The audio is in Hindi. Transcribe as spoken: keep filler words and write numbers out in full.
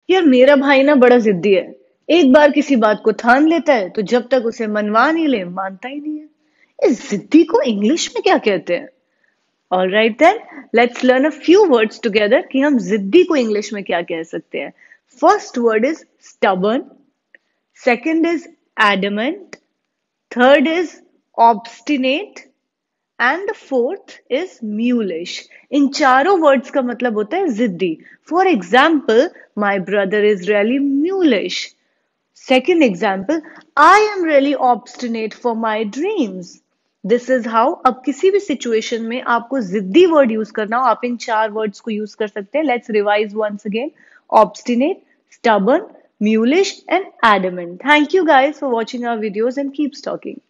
यार मेरा भाई ना बड़ा जिद्दी है। एक बार किसी बात को ठान लेता है तो जब तक उसे मनवा नहीं ले मानता ही नहीं है। इस जिद्दी को इंग्लिश में क्या कहते हैं? All right then, let's learn a few words together कि हम जिद्दी को इंग्लिश में क्या कह सकते हैं। First word is stubborn, second is adamant, third is obstinate and the fourth is mulish. इन चारों वर्ड्स का मतलब होता है जिद्दी। For example, my brother is really mulish. Second example, I am really obstinate for my dreams. This is how अब किसी भी सिचुएशन में आपको जिद्दी वर्ड यूज करना हो, आप इन चार वर्ड्स को यूज कर सकते हैं। Let's revise once again. Obstinate, stubborn, mulish and adamant. Thank you guys for watching our videos and keep stalking.